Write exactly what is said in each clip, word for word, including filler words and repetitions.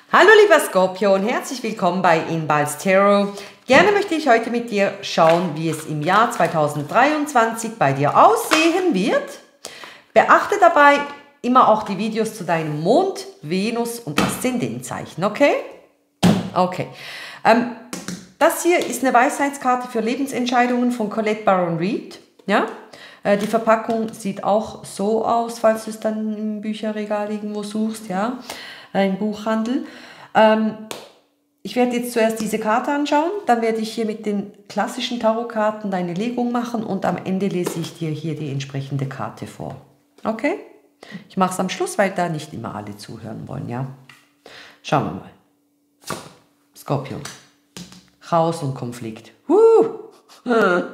Hallo lieber Skorpion, herzlich willkommen bei Inbal's Tarot. Gerne möchte ich heute mit dir schauen, wie es im Jahr zweitausenddreiundzwanzig bei dir aussehen wird. Beachte dabei immer auch die Videos zu deinem Mond, Venus und Aszendentzeichen, okay? Okay. Ähm, das hier ist eine Weisheitskarte für Lebensentscheidungen von Colette Baron Reid. Ja? Äh, die Verpackung sieht auch so aus, falls du es dann im Bücherregal irgendwo suchst, ja, äh, im Buchhandel. Ähm, ich werde jetzt zuerst diese Karte anschauen, dann werde ich hier mit den klassischen Tarotkarten deine Legung machen und am Ende lese ich dir hier die entsprechende Karte vor. Okay? Ich mache es am Schluss, weil da nicht immer alle zuhören wollen, ja? Schauen wir mal. Skorpion. Chaos und Konflikt. Huh.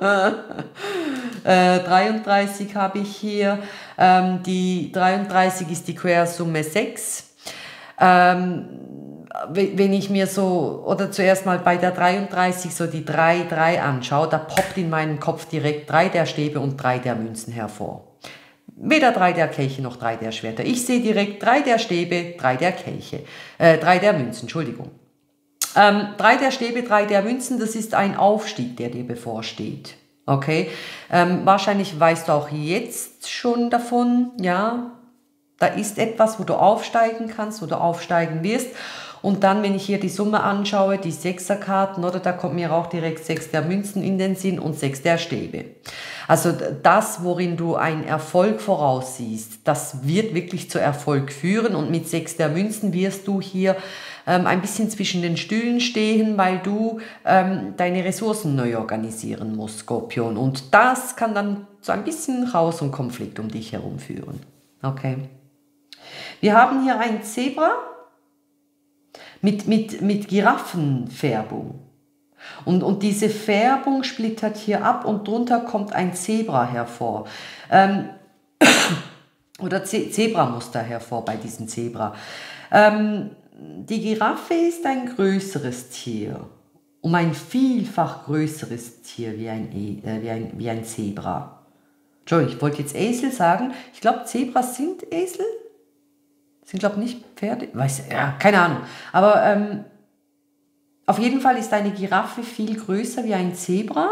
äh, dreiunddreißig habe ich hier. Ähm, die dreiunddreißig ist die Quersumme sechs. Ähm, wenn ich mir so, oder zuerst mal bei der dreiunddreißig so die drei drei anschaue, da poppt in meinem Kopf direkt drei der Stäbe und drei der Münzen hervor. Weder drei der Kelche noch drei der Schwerter. Ich sehe direkt drei der Stäbe, drei der Kelche, äh, drei der Münzen, Entschuldigung. Ähm, drei der Stäbe, drei der Münzen, das ist ein Aufstieg, der dir bevorsteht. Okay, ähm, wahrscheinlich weißt du auch jetzt schon davon, ja, da ist etwas, wo du aufsteigen kannst, wo du aufsteigen wirst. Und dann, wenn ich hier die Summe anschaue, die Sechserkarten, oder da kommt mir auch direkt sechs der Münzen in den Sinn und sechs der Stäbe. Also das, worin du einen Erfolg voraussiehst, das wird wirklich zu Erfolg führen. Und mit sechs der Münzen wirst du hier ähm, ein bisschen zwischen den Stühlen stehen, weil du ähm, deine Ressourcen neu organisieren musst, Skorpion. Und das kann dann so ein bisschen Chaos und Konflikt um dich herum führen. Okay. Wir haben hier ein Zebra mit, mit, mit Giraffenfärbung. Und, und diese Färbung splittert hier ab und drunter kommt ein Zebra hervor. Ähm, oder Ze Zebramuster hervor bei diesem Zebra. Ähm, die Giraffe ist ein größeres Tier. Um ein vielfach größeres Tier wie ein, e äh, wie ein, wie ein Zebra. Entschuldigung, ich wollte jetzt Esel sagen. Ich glaube, Zebras sind Esel. Sind, glaube ich, nicht Pferde. Weiß, ja, keine Ahnung. Aber ähm, auf jeden Fall ist eine Giraffe viel größer wie ein Zebra.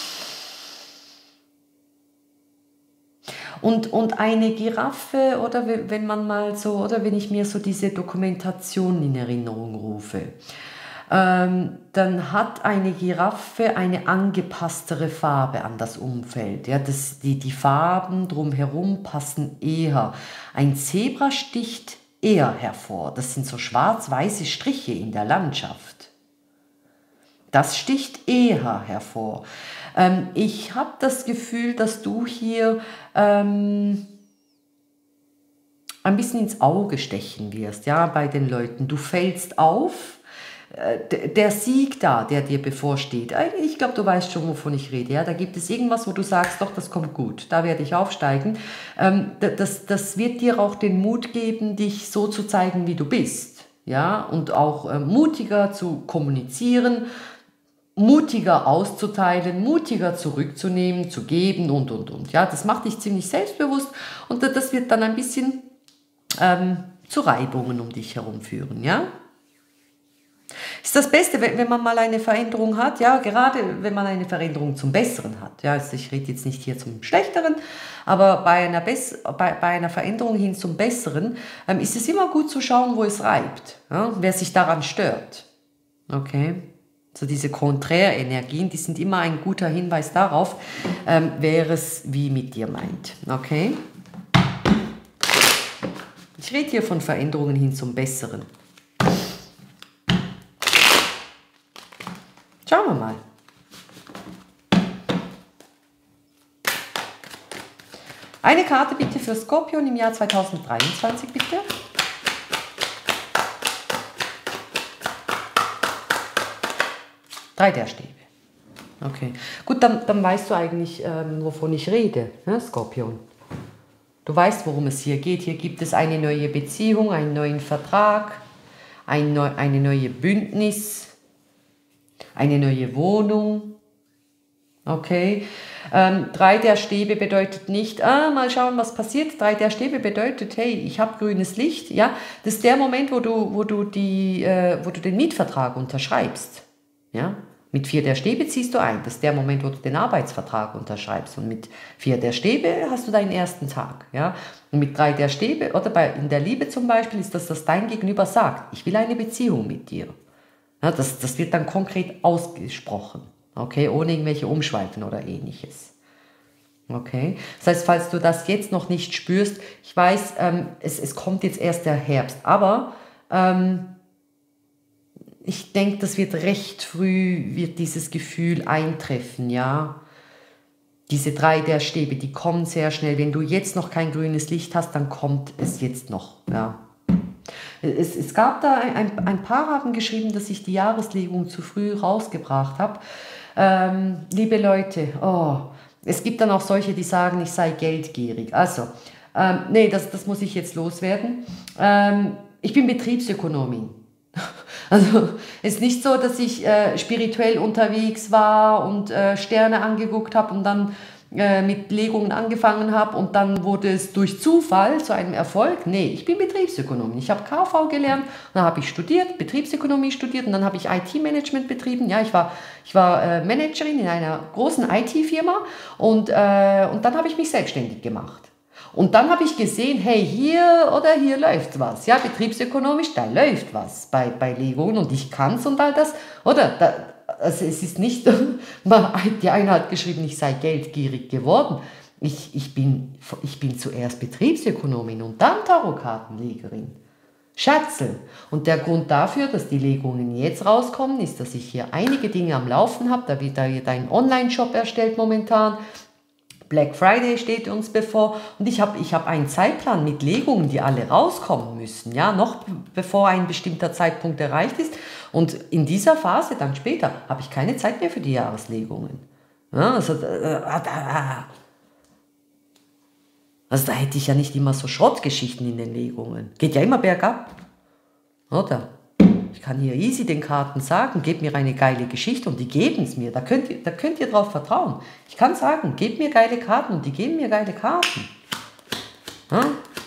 Und, und eine Giraffe, oder wenn man mal so, oder wenn ich mir so diese Dokumentation in Erinnerung rufe, ähm, dann hat eine Giraffe eine angepasstere Farbe an das Umfeld. Ja, das, die, die Farben drumherum passen eher. Ein Zebra sticht eher hervor. Das sind so schwarz-weiße Striche in der Landschaft. Das sticht eher hervor. Ähm, ich habe das Gefühl, dass du hier ähm, ein bisschen ins Auge stechen wirst, ja, bei den Leuten. Du fällst auf. Äh, der Sieg da, der dir bevorsteht, ich glaube, du weißt schon, wovon ich rede. Ja? Da gibt es irgendwas, wo du sagst, doch, das kommt gut, da werde ich aufsteigen. Ähm, das, das wird dir auch den Mut geben, dich so zu zeigen, wie du bist. Ja? Und auch äh, mutiger zu kommunizieren, mutiger auszuteilen, mutiger zurückzunehmen, zu geben und, und, und. Ja, das macht dich ziemlich selbstbewusst und das wird dann ein bisschen ähm, zu Reibungen um dich herum führen. Ja? Ist das Beste, wenn man mal eine Veränderung hat, ja, gerade wenn man eine Veränderung zum Besseren hat. Ja, also ich rede jetzt nicht hier zum Schlechteren, aber bei einer, Bess bei, bei einer Veränderung hin zum Besseren ähm, ist es immer gut zu schauen, wo es reibt, ja, wer sich daran stört. Okay. So diese Konträrenergien, die sind immer ein guter Hinweis darauf, ähm, wer es wie mit dir meint. Okay? Ich rede hier von Veränderungen hin zum Besseren. Schauen wir mal. Eine Karte bitte für Skorpion im Jahr zweitausenddreiundzwanzig, bitte. Drei der Stäbe. Okay. Gut, dann, dann weißt du eigentlich, ähm, wovon ich rede, ne, Skorpion. Du weißt, worum es hier geht. Hier gibt es eine neue Beziehung, einen neuen Vertrag, ein neu, eine neue Bündnis, eine neue Wohnung. Okay. Ähm, drei der Stäbe bedeutet nicht, ah, mal schauen, was passiert. Drei der Stäbe bedeutet, hey, ich habe grünes Licht. Ja, das ist der Moment, wo du, wo du, die, äh, wo du den Mietvertrag unterschreibst. Ja, mit vier der Stäbe ziehst du ein. Das ist der Moment, wo du den Arbeitsvertrag unterschreibst. Und mit vier der Stäbe hast du deinen ersten Tag. Ja, und mit drei der Stäbe oder bei, in der Liebe zum Beispiel ist das, dass dein Gegenüber sagt, ich will eine Beziehung mit dir. Ja, das, das wird dann konkret ausgesprochen. Okay, ohne irgendwelche Umschweifen oder ähnliches. Okay, das heißt, falls du das jetzt noch nicht spürst, ich weiß, ähm, es, es kommt jetzt erst der Herbst, aber ähm, ich denke, das wird recht früh, wird dieses Gefühl eintreffen, ja. Diese drei der Stäbe, die kommen sehr schnell. Wenn du jetzt noch kein grünes Licht hast, dann kommt es jetzt noch, ja. Es, es gab da, ein, ein paar haben geschrieben, dass ich die Jahreslegung zu früh rausgebracht habe. Ähm, liebe Leute, oh, es gibt dann auch solche, die sagen, ich sei geldgierig. Also, ähm, nee, das, das muss ich jetzt loswerden. Ähm, ich bin Betriebsökonomin. Also, es ist nicht so, dass ich äh, spirituell unterwegs war und äh, Sterne angeguckt habe und dann äh, mit Legungen angefangen habe und dann wurde es durch Zufall zu einem Erfolg. Nee, ich bin Betriebsökonomin. Ich habe K V gelernt, dann habe ich studiert, Betriebsökonomie studiert und dann habe ich I T-Management betrieben. Ja, ich war, ich war äh, Managerin in einer großen I T-Firma und, äh, und dann habe ich mich selbstständig gemacht. Und dann habe ich gesehen, hey, hier oder hier läuft was. Ja, betriebsökonomisch, da läuft was bei, bei Legungen und ich kann es und all das. Oder, da, also es ist nicht, die eine hat geschrieben, ich sei geldgierig geworden. Ich, ich, bin, ich bin zuerst Betriebsökonomin und dann Tarotkartenlegerin. Schatzel. Und der Grund dafür, dass die Legungen jetzt rauskommen, ist, dass ich hier einige Dinge am Laufen habe. Da wird da wird ein Online-Shop erstellt momentan. Black Friday steht uns bevor und ich habe ich hab einen Zeitplan mit Legungen, die alle rauskommen müssen, ja, noch bevor ein bestimmter Zeitpunkt erreicht ist. Und in dieser Phase, dann später, habe ich keine Zeit mehr für die Jahreslegungen. Ja, also, äh, also da hätte ich ja nicht immer so Schrottgeschichten in den Legungen. Geht ja immer bergab, oder? Ich kann hier easy den Karten sagen, gebt mir eine geile Geschichte und die geben es mir. Da könnt ihr, da könnt ihr drauf vertrauen. Ich kann sagen, gebt mir geile Karten und die geben mir geile Karten. Ja?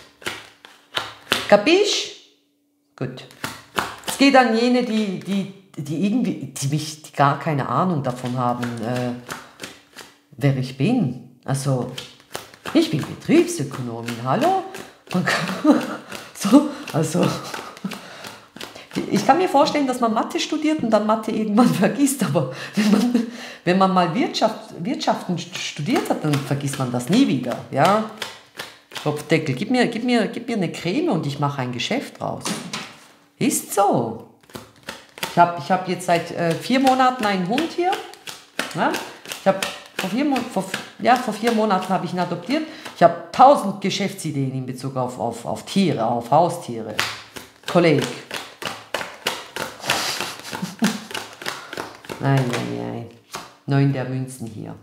Kapisch? Gut. Es geht an jene, die, die, die irgendwie, die, mich, die gar keine Ahnung davon haben, äh, wer ich bin. Also, ich bin Betriebsökonomin, hallo? Man kann, so, also... Ich kann mir vorstellen, dass man Mathe studiert und dann Mathe irgendwann vergisst, aber wenn man, wenn man mal Wirtschaft, Wirtschaften studiert hat, dann vergisst man das nie wieder. Ja? Kopfdeckel, gib mir, gib, mir, gib mir eine Creme und ich mache ein Geschäft draus. Ist so. Ich habe ich hab jetzt seit äh, vier Monaten einen Hund hier. Ja? Ich habe vor vier, vor, ja, vor vier Monaten habe ich ihn adoptiert. Ich habe tausend Geschäftsideen in Bezug auf, auf, auf Tiere, auf Haustiere. Kollege. Ei, ei, ei. Neun der Münzen hier.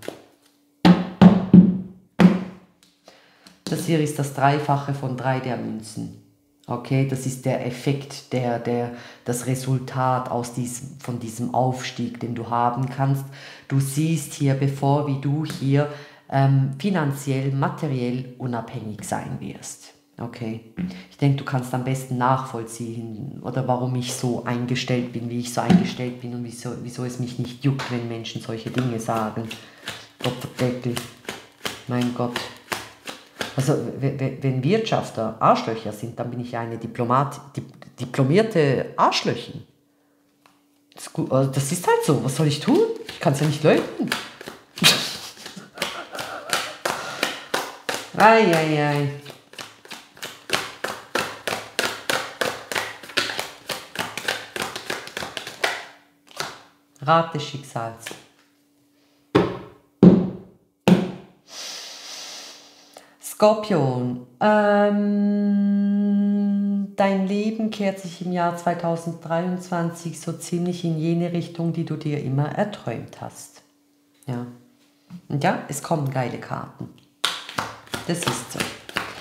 Das hier ist das Dreifache von drei der Münzen. Okay, das ist der Effekt, der, der, das Resultat aus diesem, von diesem Aufstieg, den du haben kannst. Du siehst hier, bevor wie du hier ähm, finanziell, materiell unabhängig sein wirst. Okay, ich denke, du kannst am besten nachvollziehen, oder warum ich so eingestellt bin, wie ich so eingestellt bin und wieso, wieso es mich nicht juckt, wenn Menschen solche Dinge sagen. Kopfdeckel, mein Gott. Also, wenn Wirtschafter Arschlöcher sind, dann bin ich eine Diplomat, diplomierte Arschlöchin. Das ist, gut, also das ist halt so, was soll ich tun? Ich kann es ja nicht leugnen. Ei, ei, ei. Rat des Schicksals. Skorpion. Ähm, dein Leben kehrt sich im Jahr zweitausenddreiundzwanzig so ziemlich in jene Richtung, die du dir immer erträumt hast. Ja. Und ja, es kommen geile Karten. Das ist so.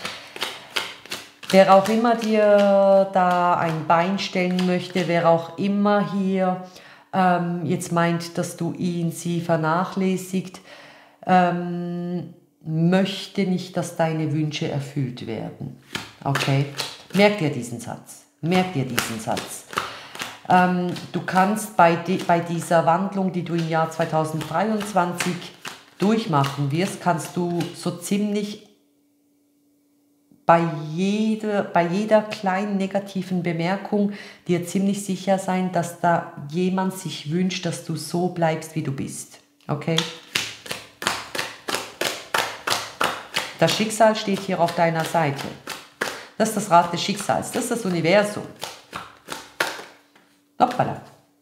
Wer auch immer dir da ein Bein stellen möchte, wer auch immer hier ähm, jetzt meint, dass du ihn, sie vernachlässigt, ähm, möchte nicht, dass deine Wünsche erfüllt werden. Okay? Merk dir diesen Satz. Merk dir diesen Satz. Ähm, du kannst bei, di bei dieser Wandlung, die du im Jahr zweitausenddreiundzwanzig durchmachen wirst, kannst du so ziemlich bei jeder, bei jeder kleinen negativen Bemerkung dir ziemlich sicher sein, dass da jemand sich wünscht, dass du so bleibst, wie du bist. Okay? Das Schicksal steht hier auf deiner Seite. Das ist das Rad des Schicksals. Das ist das Universum. Hoppala.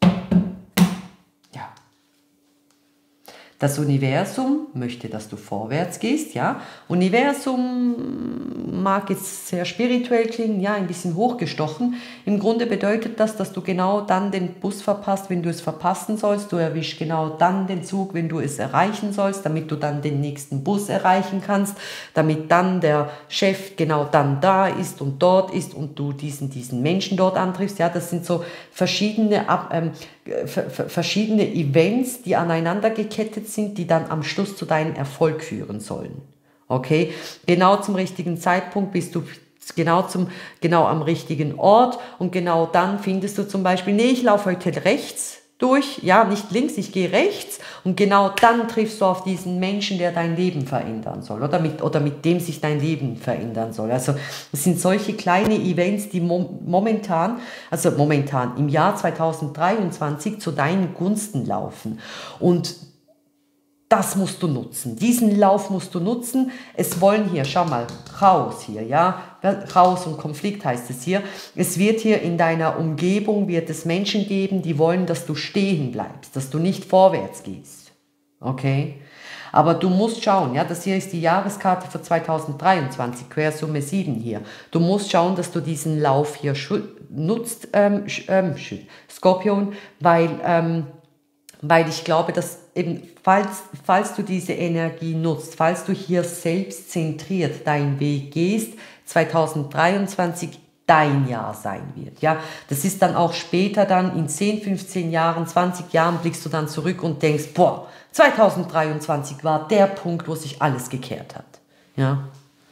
Ja. Das Universum möchte, dass du vorwärts gehst, ja. Universum mag jetzt sehr spirituell klingen, ja, ein bisschen hochgestochen. Im Grunde bedeutet das, dass du genau dann den Bus verpasst, wenn du es verpassen sollst. Du erwischst genau dann den Zug, wenn du es erreichen sollst, damit du dann den nächsten Bus erreichen kannst, damit dann der Chef genau dann da ist und dort ist und du diesen, diesen Menschen dort antriffst. Ja, das sind so verschiedene, ähm, verschiedene Events, die aneinander gekettet sind, die dann am Schluss zu deinem Erfolg führen sollen. Okay? Genau zum richtigen Zeitpunkt bist du genau, zum, genau am richtigen Ort und genau dann findest du zum Beispiel, nee, ich laufe heute rechts durch, ja, nicht links, ich gehe rechts und genau dann triffst du auf diesen Menschen, der dein Leben verändern soll oder mit, oder mit dem sich dein Leben verändern soll. Also es sind solche kleine Events, die mo momentan, also momentan im Jahr zweitausenddreiundzwanzig zu deinen Gunsten laufen und das musst du nutzen. Diesen Lauf musst du nutzen. Es wollen hier, schau mal, Chaos hier, ja, Chaos und Konflikt heißt es hier. Es wird hier in deiner Umgebung, wird es Menschen geben, die wollen, dass du stehen bleibst, dass du nicht vorwärts gehst. Okay? Aber du musst schauen, ja, das hier ist die Jahreskarte für zweitausenddreiundzwanzig, Quersumme sieben hier. Du musst schauen, dass du diesen Lauf hier nutzt, ähm, ähm, Skorpion, weil, ähm, weil ich glaube, dass eben, falls, falls du diese Energie nutzt, falls du hier selbstzentriert deinen Weg gehst, zweitausenddreiundzwanzig dein Jahr sein wird. Ja, das ist dann auch später dann in zehn, fünfzehn Jahren, zwanzig Jahren blickst du dann zurück und denkst, boah, zweitausenddreiundzwanzig war der Punkt, wo sich alles gekehrt hat. Ja.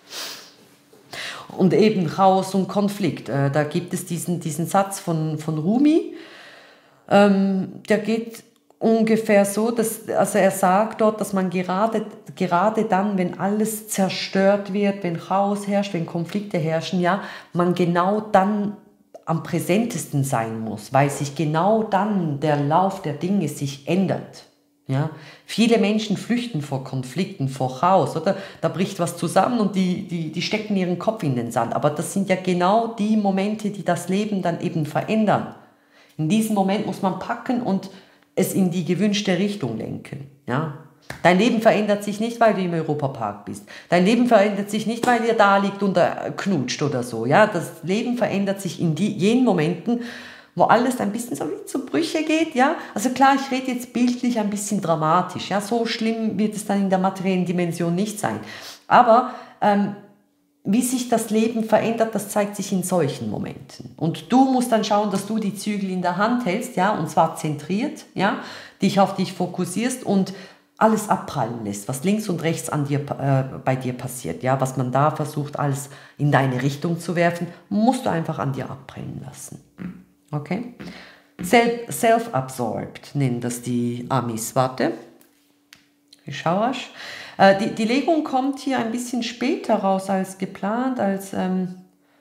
Und eben Chaos und Konflikt. Äh, da gibt es diesen, diesen Satz von, von Rumi, ähm, der geht ungefähr so, dass, also er sagt dort, dass man gerade, gerade dann, wenn alles zerstört wird, wenn Chaos herrscht, wenn Konflikte herrschen, ja, man genau dann am präsentesten sein muss, weil sich genau dann der Lauf der Dinge sich ändert. Ja, viele Menschen flüchten vor Konflikten, vor Chaos, oder? Da bricht was zusammen und die, die, die stecken ihren Kopf in den Sand. Aber das sind ja genau die Momente, die das Leben dann eben verändern. In diesem Moment muss man packen und es in die gewünschte Richtung lenken. Ja? Dein Leben verändert sich nicht, weil du im Europapark bist. Dein Leben verändert sich nicht, weil ihr da liegt und da knutscht oder so. Ja? Das Leben verändert sich in die, jenen Momenten, wo alles ein bisschen so wie zu Brüche geht. Ja? Also klar, ich rede jetzt bildlich ein bisschen dramatisch. Ja? So schlimm wird es dann in der materiellen Dimension nicht sein. Aber ähm, wie sich das Leben verändert, das zeigt sich in solchen Momenten. Und du musst dann schauen, dass du die Zügel in der Hand hältst, ja, und zwar zentriert, ja, dich auf dich fokussierst und alles abprallen lässt, was links und rechts an dir, äh, bei dir passiert, ja, was man da versucht, alles in deine Richtung zu werfen, musst du einfach an dir abprallen lassen. Okay? Self-absorbed nennen das die Amis. Warte. Ich schau rasch. Äh, die, die Legung kommt hier ein bisschen später raus als geplant, als ähm,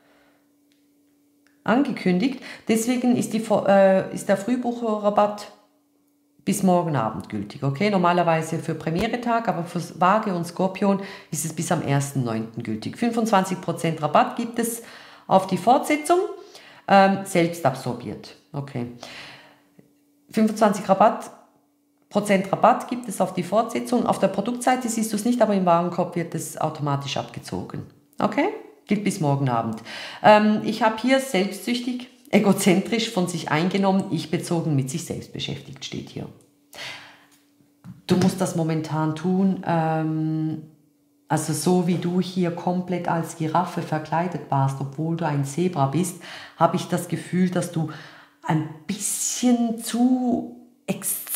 angekündigt. Deswegen ist, die, äh, ist der Frühbucherrabatt bis morgen Abend gültig. Okay? Normalerweise für Premiere-Tag, aber für Waage und Skorpion ist es bis am ersten neunten gültig. fünfundzwanzig Prozent Rabatt gibt es auf die Fortsetzung, ähm, selbst absorbiert. Okay. fünfundzwanzig Rabatt Prozent Rabatt gibt es auf die Fortsetzung. Auf der Produktseite siehst du es nicht, aber im Warenkorb wird es automatisch abgezogen. Okay? Gilt bis morgen Abend. Ähm, ich habe hier selbstsüchtig, egozentrisch von sich eingenommen, ich bezogen mit sich selbst beschäftigt, steht hier. Du musst das momentan tun, ähm, also so wie du hier komplett als Giraffe verkleidet warst, obwohl du ein Zebra bist, habe ich das Gefühl, dass du ein bisschen zu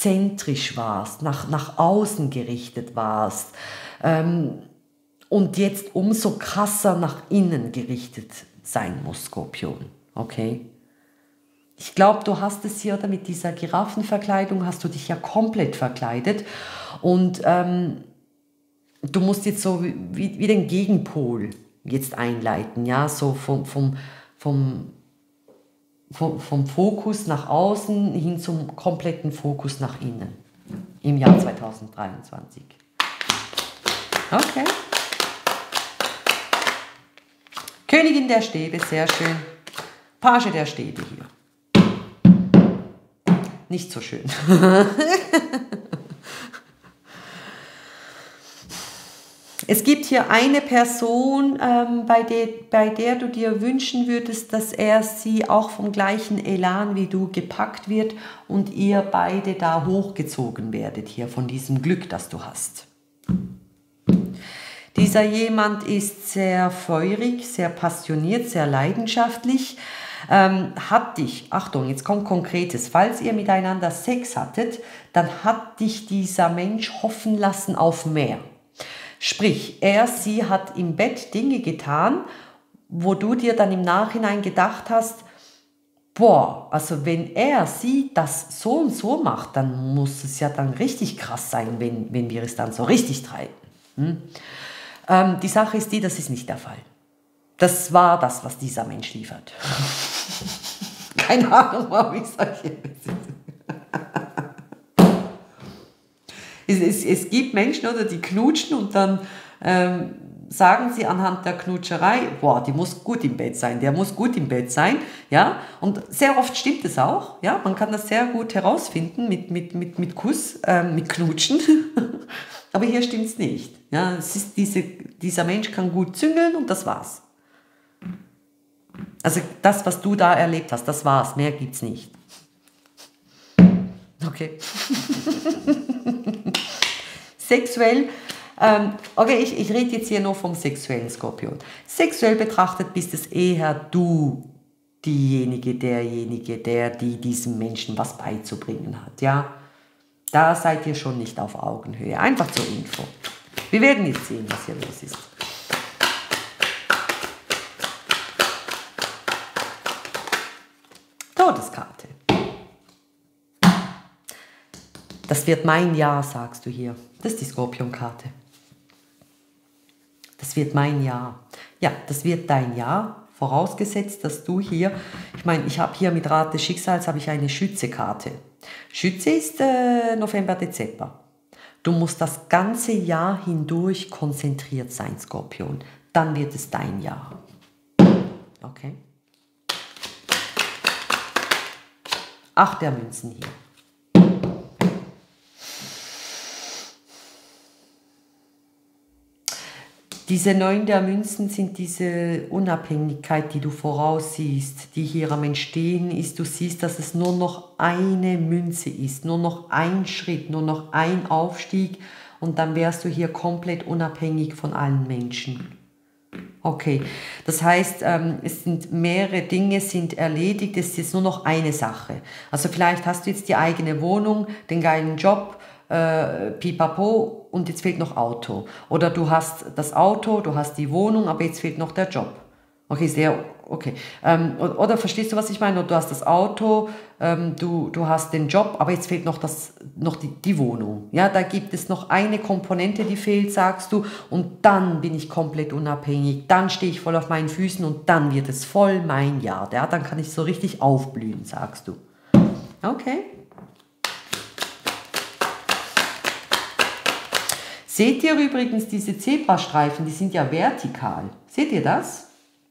exzentrisch warst, nach, nach außen gerichtet warst ähm, und jetzt umso krasser nach innen gerichtet sein muss, Skorpion. Okay? Ich glaube, du hast es hier, oder mit dieser Giraffenverkleidung hast du dich ja komplett verkleidet und ähm, du musst jetzt so wie, wie den Gegenpol jetzt einleiten, ja, so vom, vom, vom, vom, vom Fokus nach außen hin zum kompletten Fokus nach innen im Jahr zweitausenddreiundzwanzig. Okay. Königin der Stäbe, sehr schön. Page der Stäbe hier. Nicht so schön. Es gibt hier eine Person, ähm, bei, der, bei der du dir wünschen würdest, dass er sie auch vom gleichen Elan wie du gepackt wird und ihr beide da hochgezogen werdet, hier von diesem Glück, das du hast. Dieser jemand ist sehr feurig, sehr passioniert, sehr leidenschaftlich, ähm, hat dich, Achtung, jetzt kommt Konkretes, falls ihr miteinander Sex hattet, dann hat dich dieser Mensch hoffen lassen auf mehr. Sprich, er, sie hat im Bett Dinge getan, wo du dir dann im Nachhinein gedacht hast, boah, also wenn er, sie das so und so macht, dann muss es ja dann richtig krass sein, wenn, wenn wir es dann so richtig treiben. Hm? Ähm, die Sache ist die, das ist nicht der Fall. Das war das, was dieser Mensch liefert. Keine Ahnung, warum ich sage. Es, es, es gibt Menschen, oder, die knutschen und dann ähm, sagen sie anhand der Knutscherei, boah, die muss gut im Bett sein, der muss gut im Bett sein, ja, und sehr oft stimmt es auch, ja, man kann das sehr gut herausfinden mit, mit, mit, mit Kuss, ähm, mit Knutschen, aber hier stimmt es nicht, ja, es ist diese, dieser Mensch kann gut züngeln und das war's. Also das, was du da erlebt hast, das war's, mehr gibt's nicht. Okay. Sexuell, ähm, okay, ich, ich rede jetzt hier nur vom sexuellen Skorpion. Sexuell betrachtet bist es eher du, diejenige, derjenige, der die diesem Menschen was beizubringen hat, ja. Da seid ihr schon nicht auf Augenhöhe. Einfach zur Info. Wir werden jetzt sehen, was hier los ist. Todeskarte. Das wird mein Jahr, sagst du hier. Das ist die Skorpionkarte. Das wird mein Jahr. Ja, das wird dein Jahr, vorausgesetzt, dass du hier, ich meine, ich habe hier mit Rat des Schicksals habe ich eine Schütze-Karte. Schütze ist äh, November, Dezember. Du musst das ganze Jahr hindurch konzentriert sein, Skorpion. Dann wird es dein Jahr. Okay? Acht der Münzen hier. Diese neun der Münzen sind diese Unabhängigkeit, die du voraussiehst, die hier am Entstehen ist. Du siehst, dass es nur noch eine Münze ist, nur noch ein Schritt, nur noch ein Aufstieg und dann wärst du hier komplett unabhängig von allen Menschen. Okay, das heißt, ähm, es sind mehrere Dinge sind erledigt, es ist jetzt nur noch eine Sache. Also vielleicht hast du jetzt die eigene Wohnung, den geilen Job, äh, pipapo und jetzt fehlt noch Auto. Oder du hast das Auto, du hast die Wohnung, aber jetzt fehlt noch der Job. Okay, sehr, okay. Ähm, oder, oder verstehst du, was ich meine? Du hast das Auto, ähm, du, du hast den Job, aber jetzt fehlt noch, das, noch die, die Wohnung. Ja, da gibt es noch eine Komponente, die fehlt, sagst du, und dann bin ich komplett unabhängig, dann stehe ich voll auf meinen Füßen und dann wird es voll mein Jahr. Ja, dann kann ich so richtig aufblühen, sagst du. Okay. Seht ihr übrigens diese Zebrastreifen, die sind ja vertikal. Seht ihr das?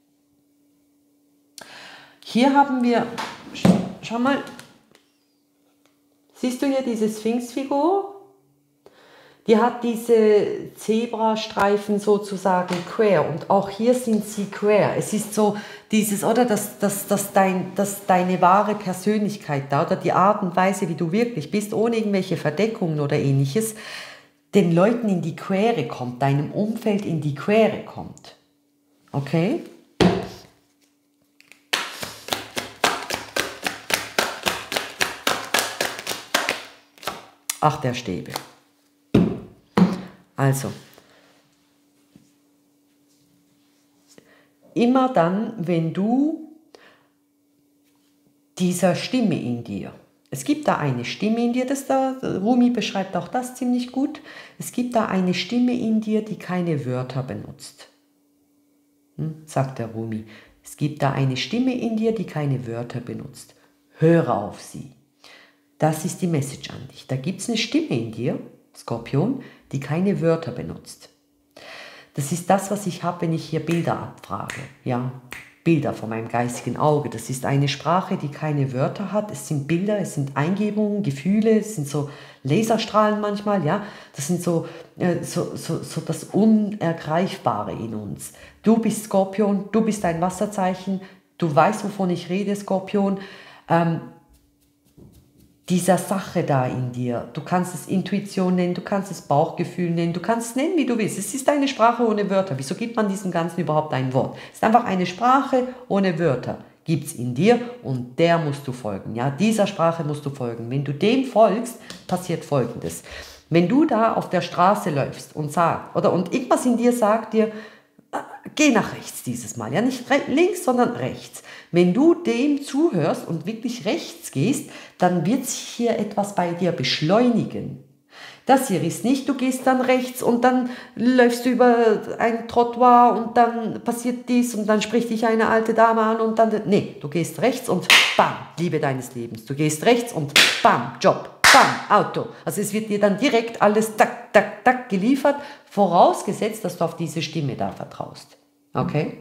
Hier haben wir, schau mal, siehst du hier diese Sphinxfigur? Die hat diese Zebrastreifen sozusagen quer und auch hier sind sie quer. Es ist so dieses, oder, dass, dass, dass, dein, dass deine wahre Persönlichkeit da oder die Art und Weise, wie du wirklich bist, ohne irgendwelche Verdeckungen oder ähnliches, den Leuten in die Quere kommt, deinem Umfeld in die Quere kommt. Okay? Ach, der Stäbe. Also, immer dann, wenn du dieser Stimme in dir, es gibt da eine Stimme in dir, das da, Rumi beschreibt auch das ziemlich gut, es gibt da eine Stimme in dir, die keine Wörter benutzt. Hm, sagt der Rumi. Es gibt da eine Stimme in dir, die keine Wörter benutzt. Höre auf sie. Das ist die Message an dich. Da gibt es eine Stimme in dir, Skorpion, die keine Wörter benutzt. Das ist das, was ich habe, wenn ich hier Bilder abfrage. Ja, Bilder von meinem geistigen Auge. Das ist eine Sprache, die keine Wörter hat. Es sind Bilder, es sind Eingebungen, Gefühle, es sind so Laserstrahlen manchmal. Ja, das sind so, äh, so, so, so das Unergreifbare in uns. Du bist Skorpion, du bist ein Wasserzeichen, du weißt, wovon ich rede, Skorpion. Ähm, dieser Sache da in dir, du kannst es Intuition nennen, du kannst es Bauchgefühl nennen, du kannst es nennen, wie du willst. Es ist eine Sprache ohne Wörter. Wieso gibt man diesem Ganzen überhaupt ein Wort? Es ist einfach eine Sprache ohne Wörter. Gibt es in dir und der musst du folgen. Ja, dieser Sprache musst du folgen. Wenn du dem folgst, passiert Folgendes. Wenn du da auf der Straße läufst und sagst, oder und irgendwas in dir sagt dir, geh nach rechts dieses Mal, ja, nicht links, sondern rechts. Wenn du dem zuhörst und wirklich rechts gehst, dann wird sich hier etwas bei dir beschleunigen. Das hier ist nicht, du gehst dann rechts und dann läufst du über ein Trottoir und dann passiert dies und dann spricht dich eine alte Dame an und dann, nee, du gehst rechts und bam, Liebe deines Lebens. Du gehst rechts und bam, Job. Bam, Auto. Also es wird dir dann direkt alles tak, tak, tak geliefert, vorausgesetzt, dass du auf diese Stimme da vertraust. Okay?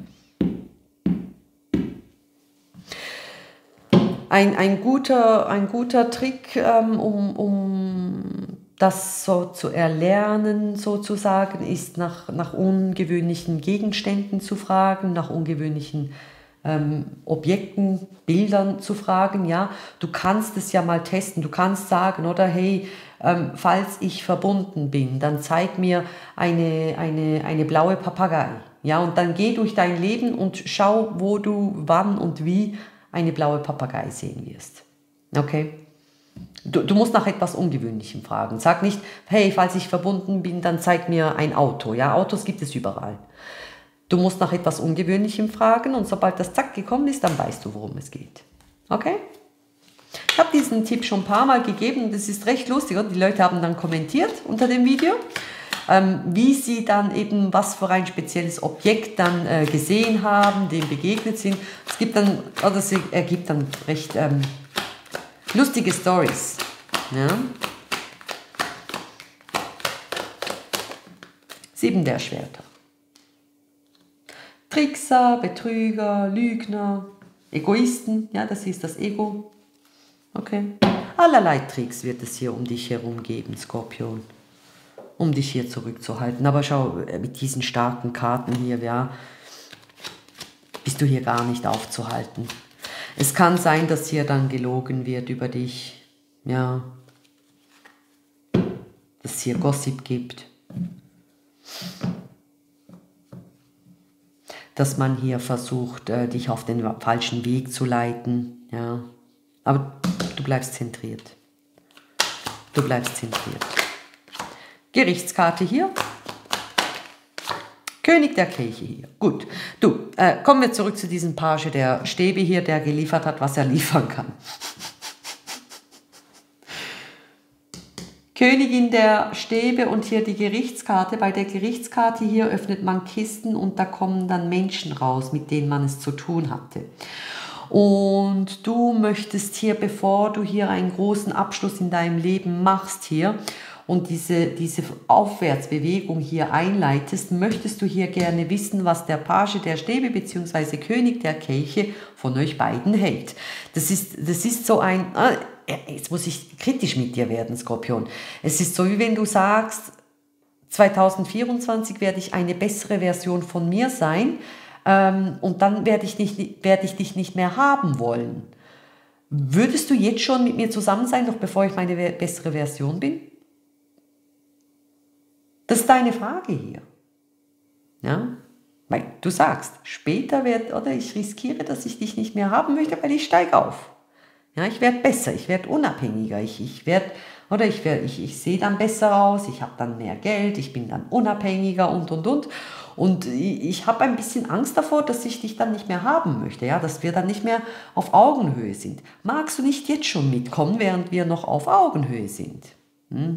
Ein, ein, guter, ein guter Trick, ähm, um, um das so zu erlernen, sozusagen, ist nach, nach ungewöhnlichen Gegenständen zu fragen, nach ungewöhnlichen Ähm, Objekten, Bildern zu fragen, ja, du kannst es ja mal testen, du kannst sagen, oder hey, ähm, falls ich verbunden bin, dann zeig mir eine, eine, eine blaue Papagei, ja, und dann geh durch dein Leben und schau, wo du, wann und wie eine blaue Papagei sehen wirst, okay? Du, du musst nach etwas Ungewöhnlichem fragen, sag nicht, hey, falls ich verbunden bin, dann zeig mir ein Auto, ja, Autos gibt es überall. Du musst nach etwas Ungewöhnlichem fragen und sobald das Zack gekommen ist, dann weißt du, worum es geht. Okay? Ich habe diesen Tipp schon ein paar Mal gegeben und das ist recht lustig. Und die Leute haben dann kommentiert unter dem Video, ähm, wie sie dann eben, was für ein spezielles Objekt dann äh, gesehen haben, dem begegnet sind. Es gibt dann, oder es ergibt dann recht ähm, lustige Stories. Ja? Sieben der Schwerter. Trickser, Betrüger, Lügner, Egoisten, ja, das ist das Ego. Okay. Allerlei Tricks wird es hier um dich herum geben, Skorpion, um dich hier zurückzuhalten. Aber schau, mit diesen starken Karten hier, ja, bist du hier gar nicht aufzuhalten. Es kann sein, dass hier dann gelogen wird über dich, ja, dass es hier Gossip gibt. Dass man hier versucht, äh, dich auf den falschen Weg zu leiten. Ja. Aber du bleibst zentriert. Du bleibst zentriert. Gerichtskarte hier. König der Kelche hier. Gut. Du, äh, kommen wir zurück zu diesem Page der Stäbe hier, der geliefert hat, was er liefern kann. Königin der Stäbe und hier die Gerichtskarte. Bei der Gerichtskarte hier öffnet man Kisten und da kommen dann Menschen raus, mit denen man es zu tun hatte. Und du möchtest hier, bevor du hier einen großen Abschluss in deinem Leben machst hier und diese, diese Aufwärtsbewegung hier einleitest, möchtest du hier gerne wissen, was der Page der Stäbe bzw. König der Kelche von euch beiden hält. Das ist, das ist so ein... Äh, jetzt muss ich kritisch mit dir werden, Skorpion. Es ist so, wie wenn du sagst, zwanzig vierundzwanzig werde ich eine bessere Version von mir sein ähm, und dann werde ich, nicht, werde ich dich nicht mehr haben wollen. Würdest du jetzt schon mit mir zusammen sein, noch bevor ich meine bessere Version bin? Das ist deine Frage hier. Ja? Weil du sagst, später wird, oder ich riskiere, dass ich dich nicht mehr haben möchte, weil ich steige auf. Ja, ich werde besser, ich werde unabhängiger, ich, ich werde, oder ich, werd, ich, ich sehe dann besser aus, ich habe dann mehr Geld, ich bin dann unabhängiger und, und, und. Und ich, ich habe ein bisschen Angst davor, dass ich dich dann nicht mehr haben möchte, ja, dass wir dann nicht mehr auf Augenhöhe sind. Magst du nicht jetzt schon mitkommen, während wir noch auf Augenhöhe sind? Hm?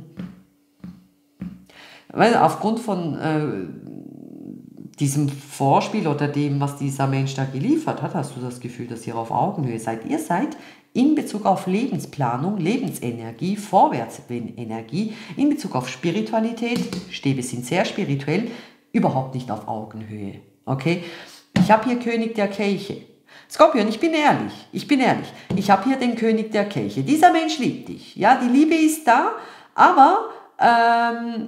Weil aufgrund von äh, diesem Vorspiel oder dem, was dieser Mensch da geliefert hat, hast du das Gefühl, dass ihr auf Augenhöhe seid. Ihr seid in Bezug auf Lebensplanung, Lebensenergie, Vorwärtsenergie, in Bezug auf Spiritualität, Stäbe sind sehr spirituell, überhaupt nicht auf Augenhöhe. Okay? Ich habe hier König der Kelche. Skorpion, ich bin ehrlich, ich bin ehrlich. Ich habe hier den König der Kelche. Dieser Mensch liebt dich. Ja, die Liebe ist da, aber ähm,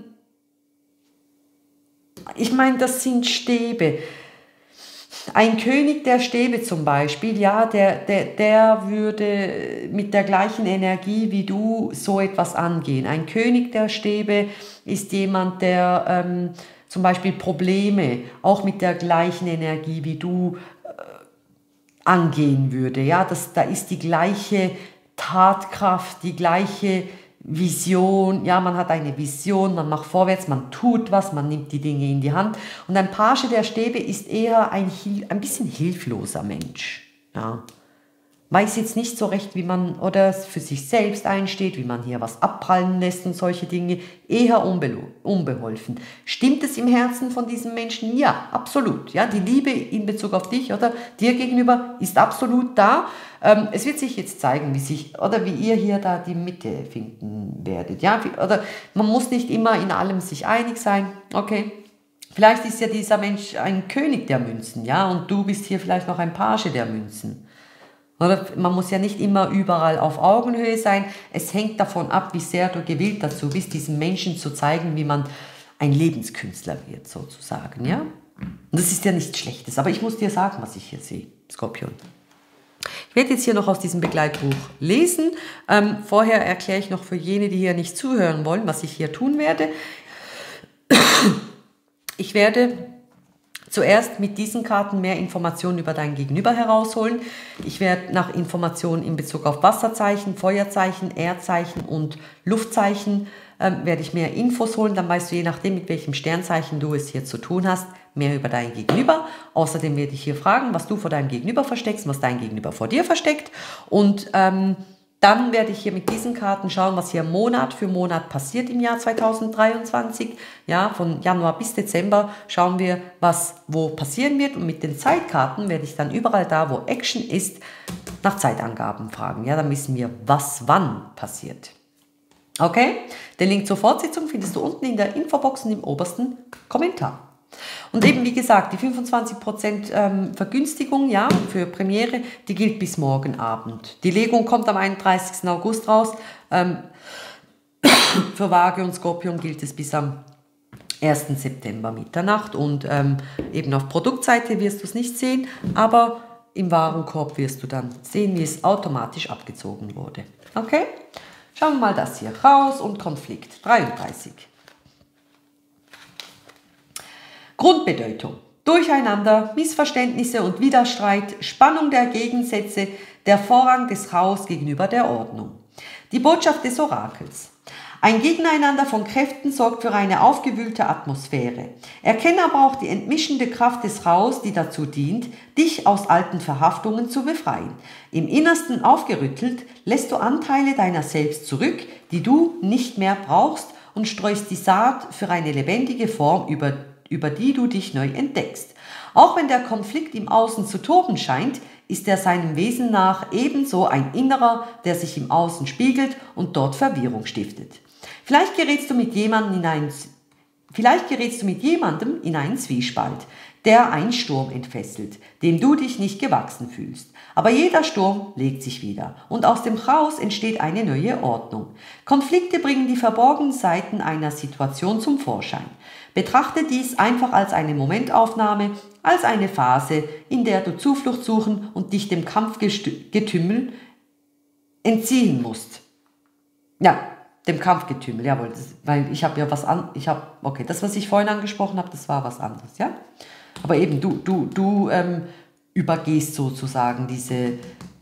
ich meine, das sind Stäbe. Ein König der Stäbe zum Beispiel, ja, der, der, der würde mit der gleichen Energie wie du so etwas angehen. Ein König der Stäbe ist jemand, der ähm, zum Beispiel Probleme auch mit der gleichen Energie wie du äh, angehen würde. Ja, das, da ist die gleiche Tatkraft, die gleiche Vision, ja, man hat eine Vision, man macht vorwärts, man tut was, man nimmt die Dinge in die Hand. Und ein Page der Stäbe ist eher ein, ein bisschen hilfloser Mensch. Ja. Weiß jetzt nicht so recht, wie man oder für sich selbst einsteht, wie man hier was abprallen lässt und solche Dinge. Eher unbeholfen. Stimmt es im Herzen von diesem Menschen? Ja, absolut. Ja, die Liebe in Bezug auf dich oder dir gegenüber ist absolut da. Ähm, es wird sich jetzt zeigen, wie sich oder wie ihr hier da die Mitte finden werdet. Ja, oder man muss nicht immer in allem sich einig sein. Okay. Vielleicht ist ja dieser Mensch ein König der Münzen, ja, und du bist hier vielleicht noch ein Page der Münzen. Oder man muss ja nicht immer überall auf Augenhöhe sein. Es hängt davon ab, wie sehr du gewillt dazu bist, diesem Menschen zu zeigen, wie man ein Lebenskünstler wird, sozusagen. Ja? Und das ist ja nichts Schlechtes. Aber ich muss dir sagen, was ich hier sehe, Skorpion. Ich werde jetzt hier noch aus diesem Begleitbuch lesen. Ähm, vorher erkläre ich noch für jene, die hier nicht zuhören wollen, was ich hier tun werde. Ich werde zuerst mit diesen Karten mehr Informationen über dein Gegenüber herausholen. Ich werde nach Informationen in Bezug auf Wasserzeichen, Feuerzeichen, Erdzeichen und Luftzeichen ähm, werde ich mehr Infos holen. Dann weißt du, je nachdem, mit welchem Sternzeichen du es hier zu tun hast, mehr über dein Gegenüber. Außerdem werde ich hier fragen, was du vor deinem Gegenüber versteckst, was dein Gegenüber vor dir versteckt. Und ähm, dann werde ich hier mit diesen Karten schauen, was hier Monat für Monat passiert im Jahr zweitausenddreiundzwanzig. Ja, von Januar bis Dezember schauen wir, was wo passieren wird. Und mit den Zeitkarten werde ich dann überall da, wo Action ist, nach Zeitangaben fragen. Ja, dann wissen wir, was wann passiert. Okay? Den Link zur Fortsetzung findest du unten in der Infobox und im obersten Kommentar. Und eben, wie gesagt, die fünfundzwanzig Prozent ähm, Vergünstigung, ja, für Premiere, die gilt bis morgen Abend. Die Legung kommt am einunddreißigsten August raus. Ähm, für Waage und Skorpion gilt es bis am ersten September Mitternacht. Und ähm, eben auf Produktseite wirst du es nicht sehen, aber im Warenkorb wirst du dann sehen, wie es automatisch abgezogen wurde. Okay? Schauen wir mal das hier raus und Konflikt dreiunddreißig. Grundbedeutung: Durcheinander, Missverständnisse und Widerstreit, Spannung der Gegensätze, der Vorrang des Chaos gegenüber der Ordnung. Die Botschaft des Orakels: Ein Gegeneinander von Kräften sorgt für eine aufgewühlte Atmosphäre. Erkenne aber auch die entmischende Kraft des Chaos, die dazu dient, dich aus alten Verhaftungen zu befreien. Im Innersten aufgerüttelt, lässt du Anteile deiner selbst zurück, die du nicht mehr brauchst, und streust die Saat für eine lebendige Form über über die du dich neu entdeckst. Auch wenn der Konflikt im Außen zu toben scheint, ist er seinem Wesen nach ebenso ein Innerer, der sich im Außen spiegelt und dort Verwirrung stiftet. Vielleicht gerätst du mit jemandem in einen, vielleicht gerätst du mit jemandem in einen Zwiespalt, der einen Sturm entfesselt, dem du dich nicht gewachsen fühlst. Aber jeder Sturm legt sich wieder und aus dem Chaos entsteht eine neue Ordnung. Konflikte bringen die verborgenen Seiten einer Situation zum Vorschein. Betrachte dies einfach als eine Momentaufnahme, als eine Phase, in der du Zuflucht suchen und dich dem Kampfgetümmel entziehen musst. Ja, dem Kampfgetümmel, jawohl, das, weil ich habe ja was an, ich habe, okay, das, was ich vorhin angesprochen habe, das war was anderes, ja. Aber eben, du, du, du ähm, übergehst sozusagen diese,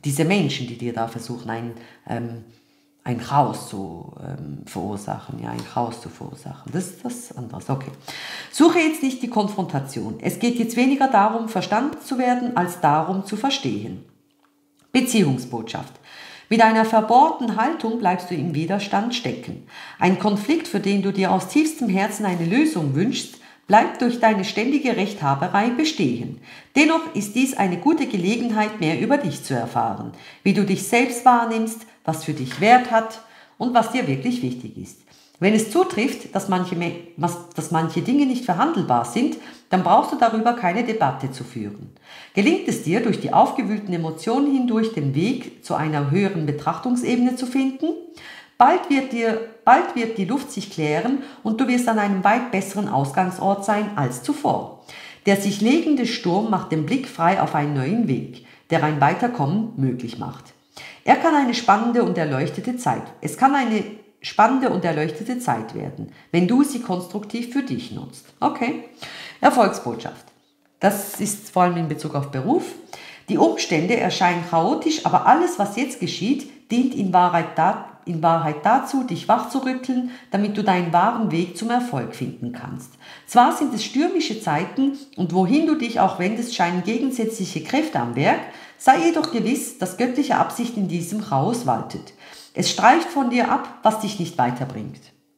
diese Menschen, die dir da versuchen, ein, ähm, ein Chaos zu ähm, verursachen, ja, ein Chaos zu verursachen. Das ist was anderes, okay. Suche jetzt nicht die Konfrontation. Es geht jetzt weniger darum, verstanden zu werden, als darum, zu verstehen. Beziehungsbotschaft. Mit einer verbohrten Haltung bleibst du im Widerstand stecken. Ein Konflikt, für den du dir aus tiefstem Herzen eine Lösung wünschst, bleibt durch deine ständige Rechthaberei bestehen. Dennoch ist dies eine gute Gelegenheit, mehr über dich zu erfahren, wie du dich selbst wahrnimmst, was für dich Wert hat und was dir wirklich wichtig ist. Wenn es zutrifft, dass manche, dass manche Dinge nicht verhandelbar sind, dann brauchst du darüber keine Debatte zu führen. Gelingt es dir, durch die aufgewühlten Emotionen hindurch den Weg zu einer höheren Betrachtungsebene zu finden? Bald wird, dir, bald wird die Luft sich klären und du wirst an einem weit besseren Ausgangsort sein als zuvor. Der sich legende Sturm macht den Blick frei auf einen neuen Weg, der ein Weiterkommen möglich macht. Er kann eine spannende und erleuchtete Zeit. Es kann eine spannende und erleuchtete Zeit werden, wenn du sie konstruktiv für dich nutzt. Okay. Erfolgsbotschaft. Das ist vor allem in Bezug auf Beruf. Die Umstände erscheinen chaotisch, aber alles, was jetzt geschieht, dient in Wahrheit, da, in Wahrheit dazu, dich wachzurütteln, damit du deinen wahren Weg zum Erfolg finden kannst. Zwar sind es stürmische Zeiten und wohin du dich auch wendest, scheinen gegensätzliche Kräfte am Werk, sei jedoch gewiss, dass göttliche Absicht in diesem Chaos waltet. Es streicht von dir ab, was dich nicht weiterbringt.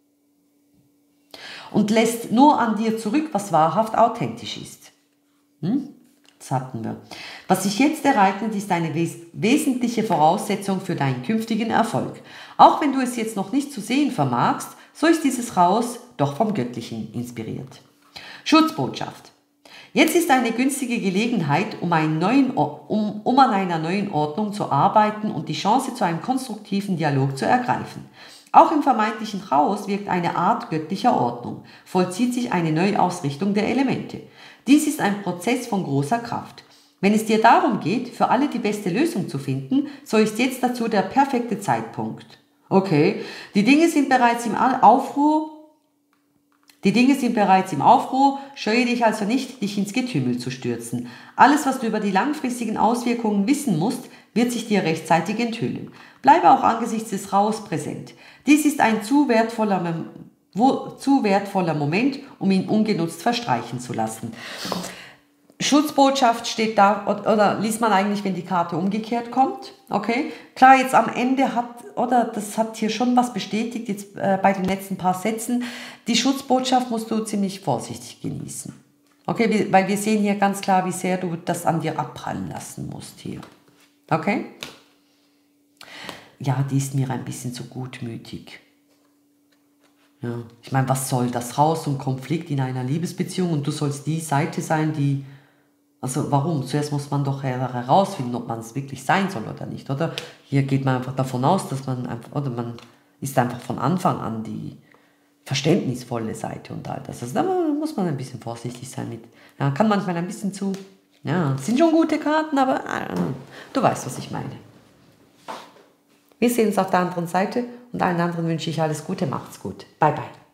Und lässt nur an dir zurück, was wahrhaft authentisch ist. Hm? Das hatten wir. Was sich jetzt ereignet, ist eine wes- wesentliche Voraussetzung für deinen künftigen Erfolg. Auch wenn du es jetzt noch nicht zu sehen vermagst, so ist dieses Chaos doch vom Göttlichen inspiriert. Schutzbotschaft. Jetzt ist eine günstige Gelegenheit, um, einen neuen, um, um an einer neuen Ordnung zu arbeiten und die Chance zu einem konstruktiven Dialog zu ergreifen. Auch im vermeintlichen Chaos wirkt eine Art göttlicher Ordnung, vollzieht sich eine Neuausrichtung der Elemente. Dies ist ein Prozess von großer Kraft. Wenn es dir darum geht, für alle die beste Lösung zu finden, so ist jetzt dazu der perfekte Zeitpunkt. Okay, die Dinge sind bereits im Aufruhr, Die Dinge sind bereits im Aufruhr, scheue dich also nicht, dich ins Getümmel zu stürzen. Alles, was du über die langfristigen Auswirkungen wissen musst, wird sich dir rechtzeitig enthüllen. Bleibe auch angesichts des Chaos präsent. Dies ist ein zu wertvoller, zu wertvoller Moment, um ihn ungenutzt verstreichen zu lassen. Schutzbotschaft steht da, oder liest man eigentlich, wenn die Karte umgekehrt kommt, okay? Klar, jetzt am Ende hat, oder das hat hier schon was bestätigt, jetzt äh, bei den letzten paar Sätzen, die Schutzbotschaft musst du ziemlich vorsichtig genießen. Okay, wir, weil wir sehen hier ganz klar, wie sehr du das an dir abprallen lassen musst hier. Okay? Ja, die ist mir ein bisschen zu gutmütig. Ja, ich meine, was soll das? Raus und Konflikt in einer Liebesbeziehung und du sollst die Seite sein, die... Also warum? Zuerst muss man doch herausfinden, ob man es wirklich sein soll oder nicht, oder? Hier geht man einfach davon aus, dass man einfach, oder man ist einfach von Anfang an die verständnisvolle Seite und all das. Also da muss man ein bisschen vorsichtig sein mit. Ja, kann manchmal ein bisschen zu, ja, sind schon gute Karten, aber äh, du weißt, was ich meine. Wir sehen uns auf der anderen Seite und allen anderen wünsche ich alles Gute, macht's gut. Bye, bye.